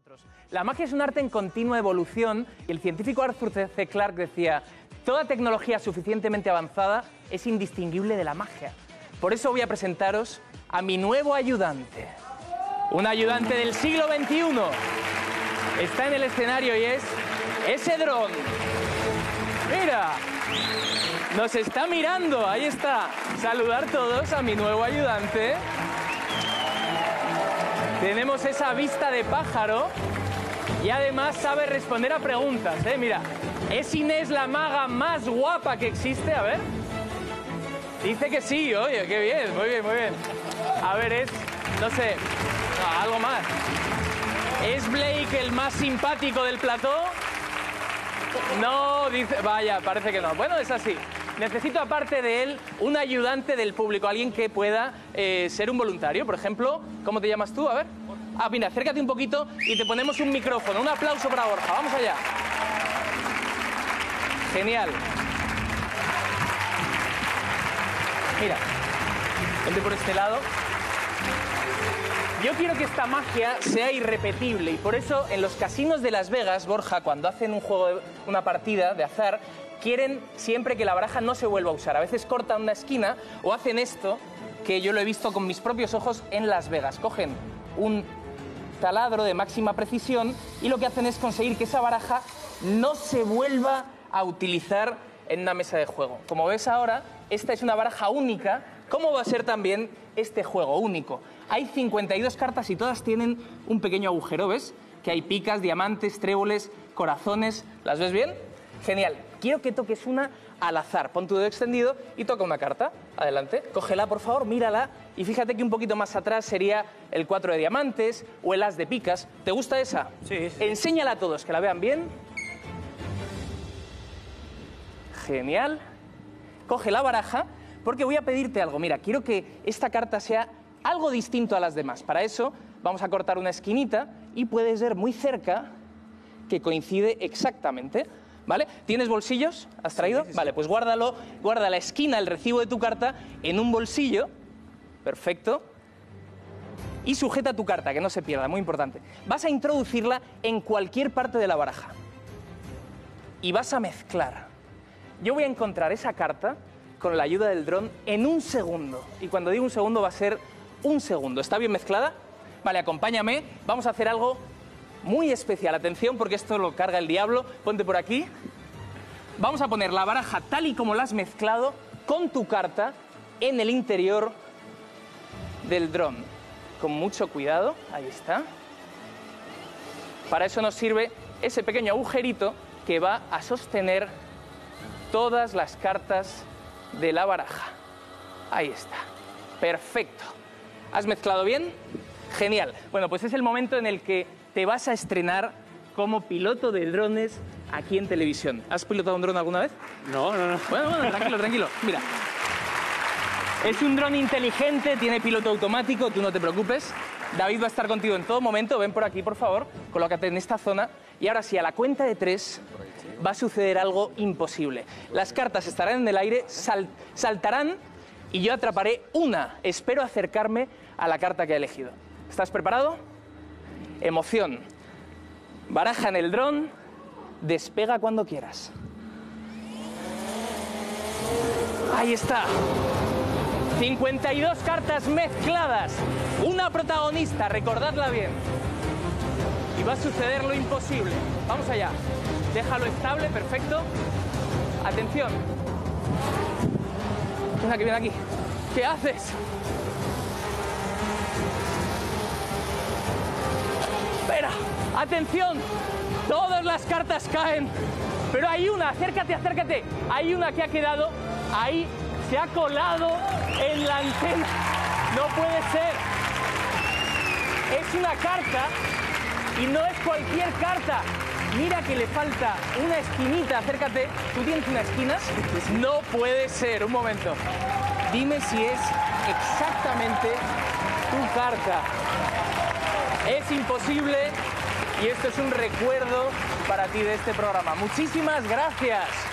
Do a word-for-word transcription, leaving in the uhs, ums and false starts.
La magia es un arte en continua evolución y el científico Arthur C. Clarke decía: toda tecnología suficientemente avanzada es indistinguible de la magia. Por eso voy a presentaros a mi nuevo ayudante. Un ayudante del siglo veintiuno. Está en el escenario y es ese dron. ¡Mira! Nos está mirando, ahí está. Saludar todos a mi nuevo ayudante. Tenemos esa vista de pájaro y además sabe responder a preguntas, ¿eh? Mira, ¿es Inés la maga más guapa que existe? A ver. Dice que sí, oye, qué bien, muy bien, muy bien. A ver, es, no sé, no, algo más. ¿Es Blake el más simpático del plató? No, dice, vaya, parece que no. Bueno, es así. Necesito, aparte de él, un ayudante del público, alguien que pueda eh, ser un voluntario. Por ejemplo, ¿cómo te llamas tú? A ver. Ah, mira, acércate un poquito y te ponemos un micrófono. Un aplauso para Borja. Vamos allá. Genial. Mira, vente por este lado. Yo quiero que esta magia sea irrepetible y por eso en los casinos de Las Vegas, Borja, cuando hacen un juego, de, una partida de azar, quieren siempre que la baraja no se vuelva a usar. A veces cortan una esquina o hacen esto, que yo lo he visto con mis propios ojos en Las Vegas. Cogen un taladro de máxima precisión y lo que hacen es conseguir que esa baraja no se vuelva a utilizar en una mesa de juego. Como ves ahora, esta es una baraja única, como va a ser también este juego único. Hay cincuenta y dos cartas y todas tienen un pequeño agujero, ¿ves? Que hay picas, diamantes, tréboles, corazones. ¿Las ves bien? Genial. Quiero que toques una al azar. Pon tu dedo extendido y toca una carta. Adelante. Cógela, por favor, mírala. Y fíjate que un poquito más atrás sería el cuatro de diamantes o el as de picas. ¿Te gusta esa? Sí, sí. Enséñala a todos, que la vean bien. Genial. Coge la baraja, porque voy a pedirte algo. Mira, quiero que esta carta sea algo distinto a las demás. Para eso vamos a cortar una esquinita y puedes ver muy cerca que coincide exactamente. ¿Vale? ¿Tienes bolsillos? ¿Has traído? Sí, sí, sí. Vale, pues guárdalo, guarda la esquina, el recibo de tu carta en un bolsillo. Perfecto. Y sujeta tu carta, que no se pierda, muy importante. Vas a introducirla en cualquier parte de la baraja. Y vas a mezclar. Yo voy a encontrar esa carta con la ayuda del dron en un segundo. Y cuando digo un segundo va a ser un segundo. ¿Está bien mezclada? Vale, acompáñame. Vamos a hacer algo muy especial. Atención, porque esto lo carga el diablo. Ponte por aquí. Vamos a poner la baraja tal y como la has mezclado con tu carta en el interior del dron. Con mucho cuidado. Ahí está. Para eso nos sirve ese pequeño agujerito que va a sostener todas las cartas de la baraja. Ahí está. Perfecto. ¿Has mezclado bien? Genial. Bueno, pues es el momento en el que te vas a estrenar como piloto de drones aquí en televisión. ¿Has pilotado un dron alguna vez? No, no, no. Bueno, bueno, tranquilo, tranquilo. Mira. Es un dron inteligente, tiene piloto automático, tú no te preocupes. David va a estar contigo en todo momento. Ven por aquí, por favor. Colócate en esta zona. Y ahora sí, a la cuenta de tres va a suceder algo imposible. Las cartas estarán en el aire, sal saltarán y yo atraparé una. Espero acercarme a la carta que he elegido. ¿Estás preparado? Emoción. Baraja en el dron. Despega cuando quieras. Ahí está. cincuenta y dos cartas mezcladas. Una protagonista, recordadla bien. Y va a suceder lo imposible. Vamos allá. Déjalo estable, perfecto. Atención. Ven aquí, ven aquí. ¿Qué haces? Espera, atención. Todas las cartas caen. Pero hay una, acércate, acércate. Hay una que ha quedado ahí, se ha colado en la antena. No puede ser. Es una carta y no es cualquier carta. Mira que le falta una esquinita, acércate. ¿Tú tienes una esquina? No puede ser, un momento. Dime si es exactamente tu carta. Es imposible y esto es un recuerdo para ti de este programa. Muchísimas gracias.